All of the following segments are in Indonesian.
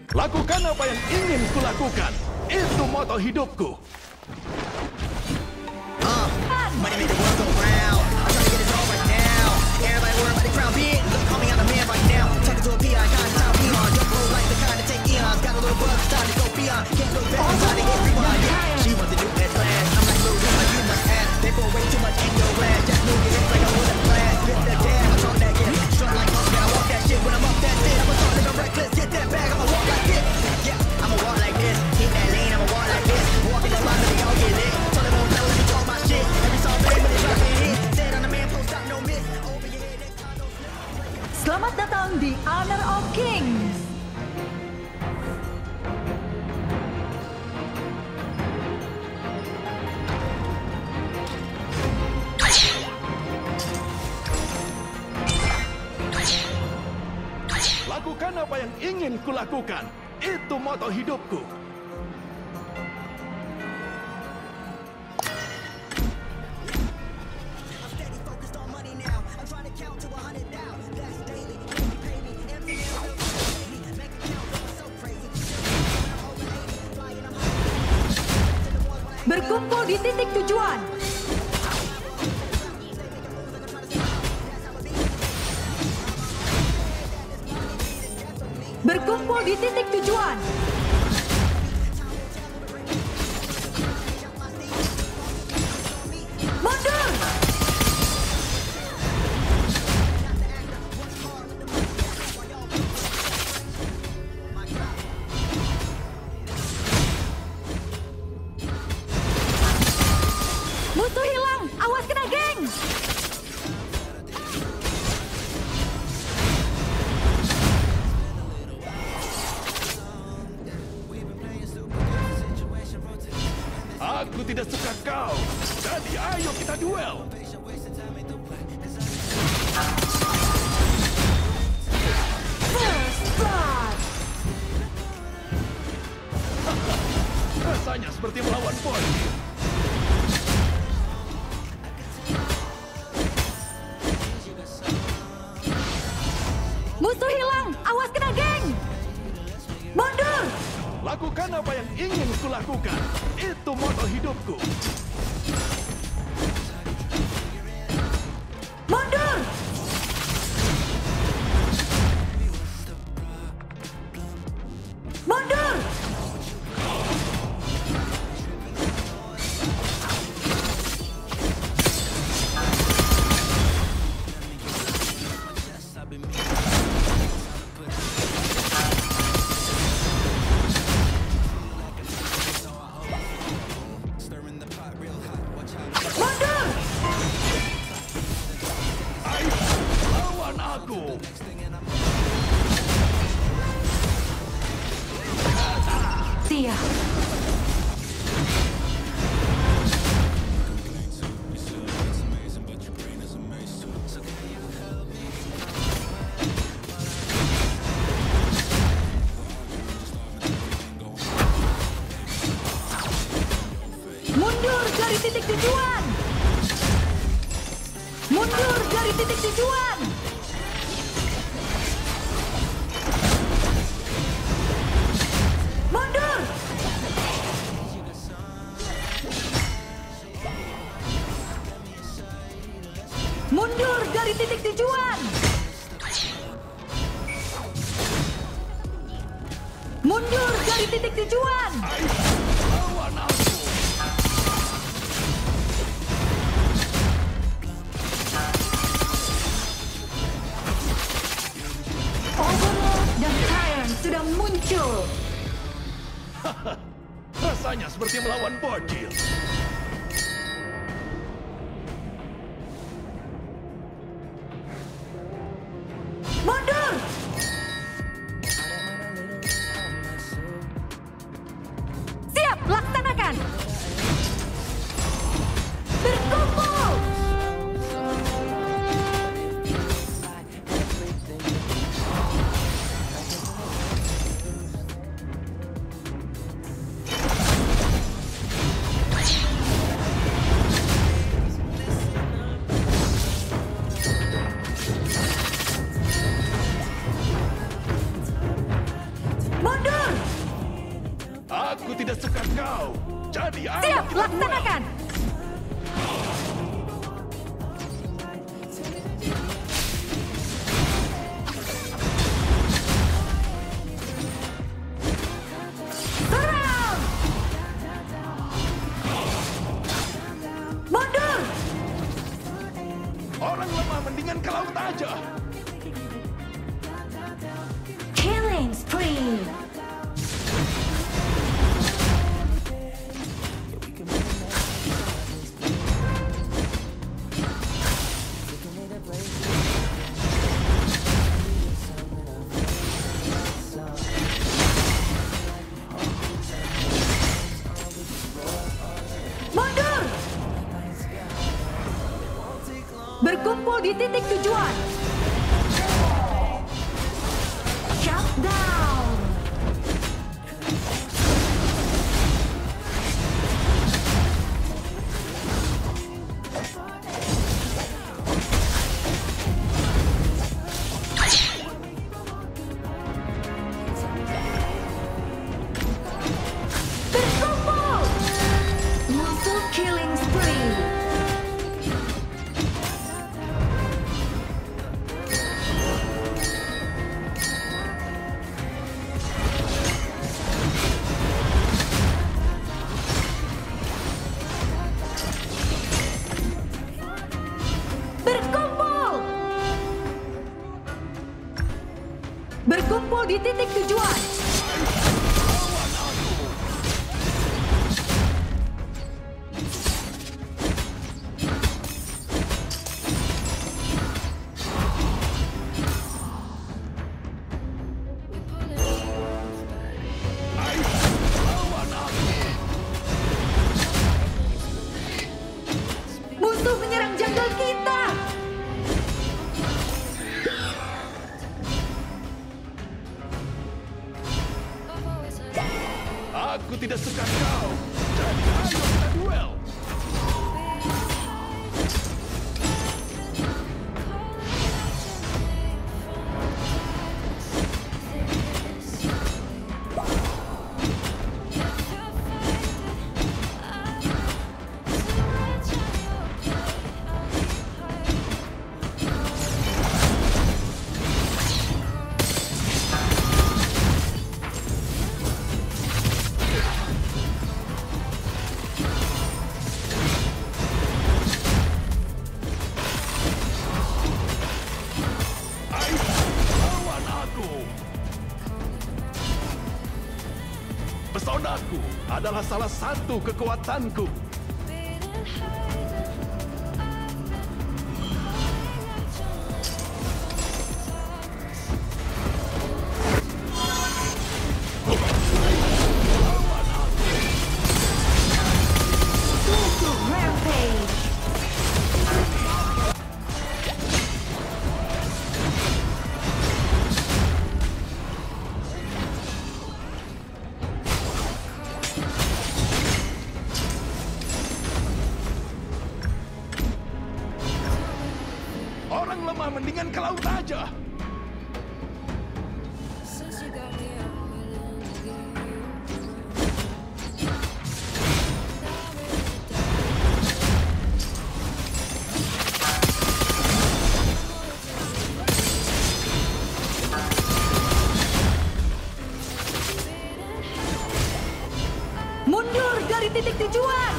Lakukan apa yang ingin kulakukan. Itu moto hidupku. Money make the world go round. I'm trying to get it all right now. Everybody worry about the crown being. Look, call me on the man right now. Talking to a peon, kind of top peon. Jump roll like the kind to take eons. Got a little buzz, time to go beyond. Can't go back, time to hit rewind. Yeah, she wants to do that class. I'm like, bro, this like you must ask. They pour way too much in your glass. Just move your hips like I was a class. Hit the gas, I'm talking that gas. Strut like up, gotta walk that shit when I'm up that shit. I'ma talk like a reckless. Get that bag, I'ma walk like this. Yeah, I'ma walk like this. Keep that lane, I'ma walk like this. Walk in the spot, let me all get lit. Tell them don't know, let me talk my shit. Every song play when they drop it hit. Stand on the man, post stop, no miss. Over your head, next time, no slip. Selamat datang di Honor of Kings. Lakukan apa yang ingin kulakukan. Itu moto hidupku. I'm steady focused on money now. I'm trying to count to 100 now. That's daily. Pay me. Everything else is crazy. Make it count, going so crazy. I'm over 80, flying, I'm high. Berkumpul di titik tujuan. Berkumpul di titik tujuan. Mundur. Musuh hilang. Awas kena geng. Aku tidak suka kau. Jadi ayo kita duel. First blood. Rasanya seperti melawan Boji. Musuh hilang. Awas kena geng. Mundur. Lakukan apa yang ingin kulakukan. Itu moto hidupku. Mundur. Mundur. Mundur. Ayo, lawan aku. Siap. Mundur dari titik tujuan. Mundur dari titik tujuan. Mundur. Mundur dari titik tujuan. Mundur dari titik tujuan. Ayo, lawan aku. Overlord dan Tyrant sudah muncul. Rasanya seperti melawan bocil. Mundur. Siap, laksanakan. Berkumpul. Aku tidak suka kau. Jadi ayo Siap, kita duel. laksanakan. Serang! Mundur! Orang lemah mendingan ke laut aja. Killing spree! Mundur! Berkumpul di titik tujuan. Shutdown! Berkumpul! Musuh killing spree! Berkumpul! Berkumpul di titik tujuan. Musuh menyerang jungle kita. Aku tidak suka kau. Jadi ayo kita duel. Lawan aku. Pesonaku adalah salah satu kekuatanku. Musuh rampage. Orang lemah mendingan ke laut aja. Mundur dari titik tujuan.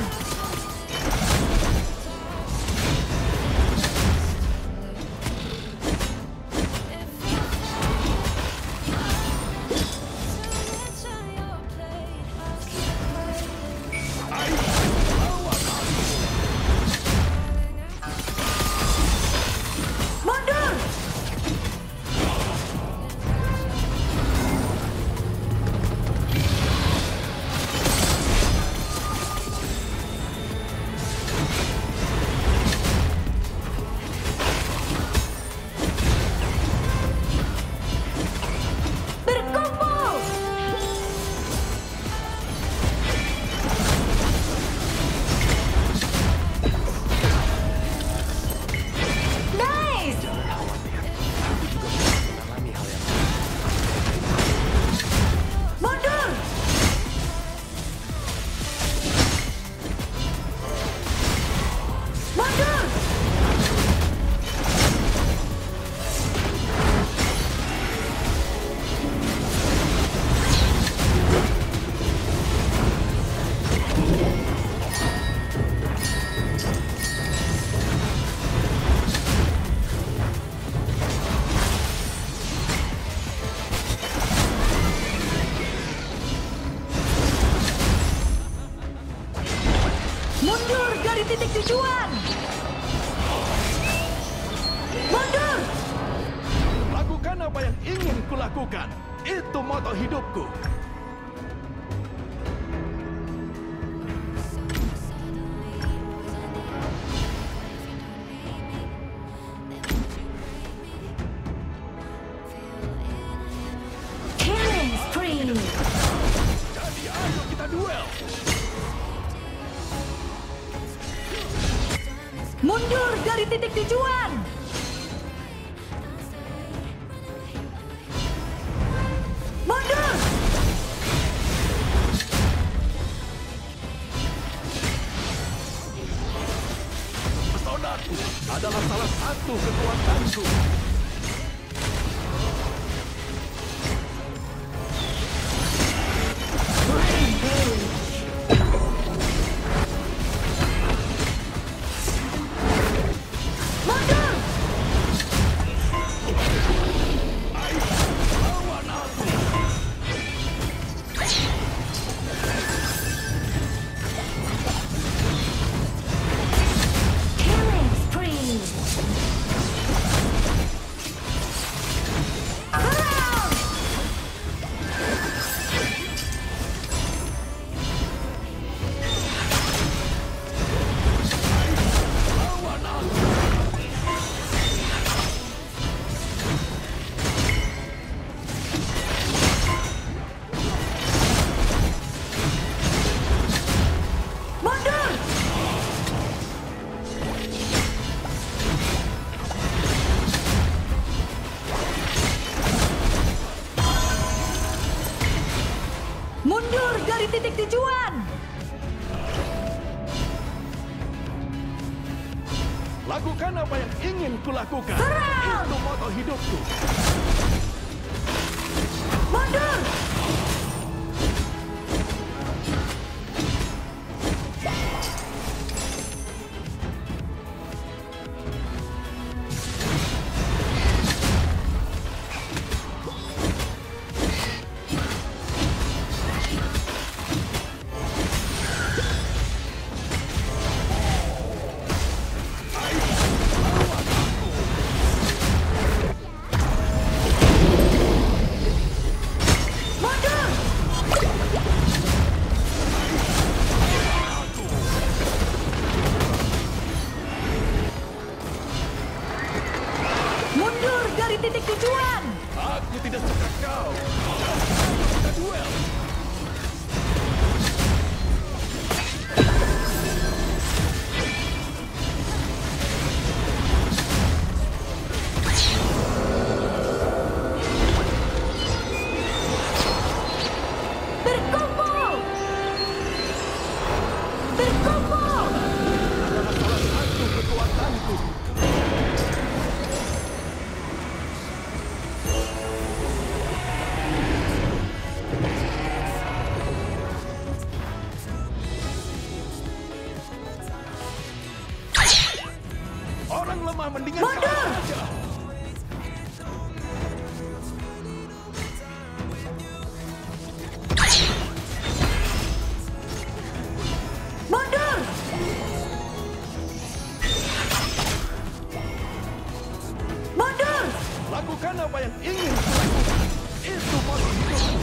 Mundur! titik tujuan. Mundur. Lakukan apa yang ingin kulakukan. Itu moto hidupku. Killing spree. Jadi ayo kita duel. Mundur dari titik tujuan. Mundur. Pesonaku adalah salah satu kekuatanku. Mundur. Lawan aku. Killing spree. Around. Lawan aku. Mundur. Mundur dari titik tujuan. Lakukan apa yang ingin kulakukan. Serang! Itu moto hidupku. Mundur. Mundur. Mundur dari titik tujuan. Aku tidak suka kau. Jadi ayo kita duel. Berkumpul. Berkumpul. Adalah salah satu kekuatanku. Orang lemah mendingan Mundur! kalah saja. Mundur. Mundur. Lakukan apa yang ingin kulakukan. Itu moto hidupku.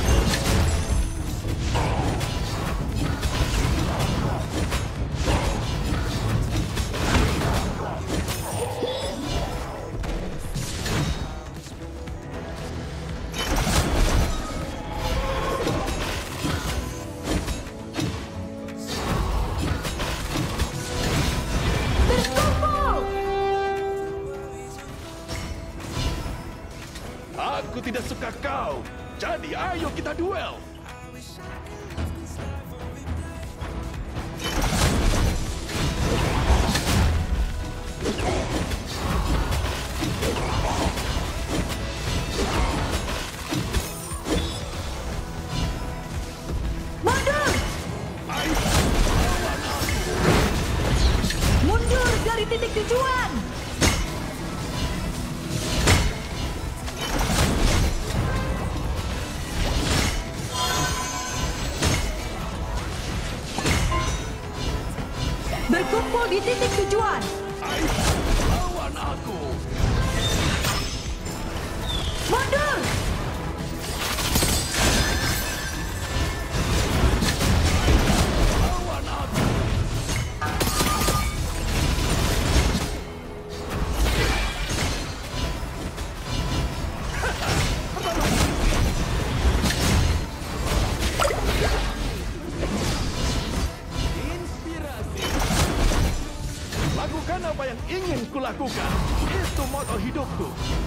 Berkumpul. Aku tidak suka kau. Jadi ayo kita duel. Mundur. Mundur dari titik tujuan. Berkumpul di titik tujuan. Ayo, lawan aku. Mundur. Lawan aku. Inspirasi. Lakukan apa yang ingin kulakukan. Itu moto hidupku.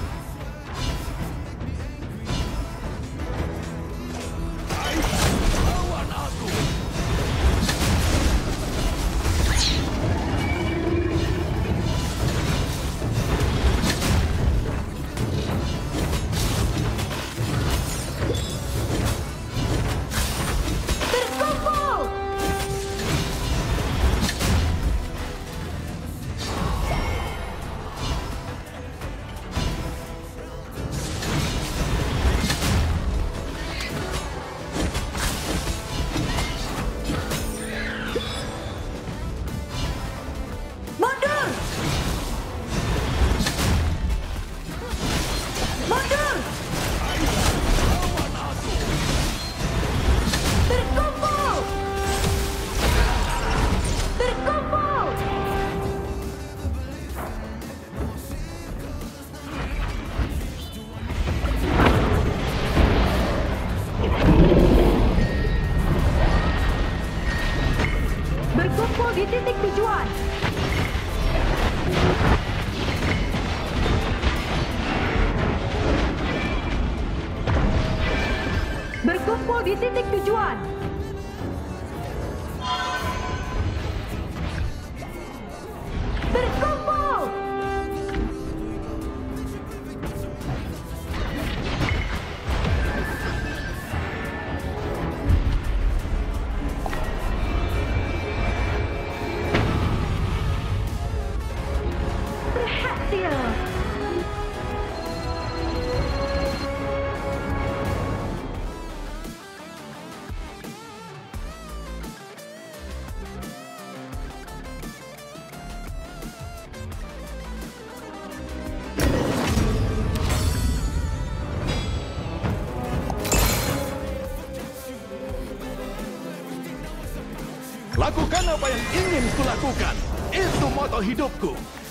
Ayo, lawan aku. Berkumpul. Mundur. Mundur. Lawan aku. Berkumpul. Berkumpul. Berkumpul di titik tujuan. Berkumpul di titik tujuan. Berkumpul. Berhasil. Lakukan apa yang ingin kulakukan. Itu moto hidupku.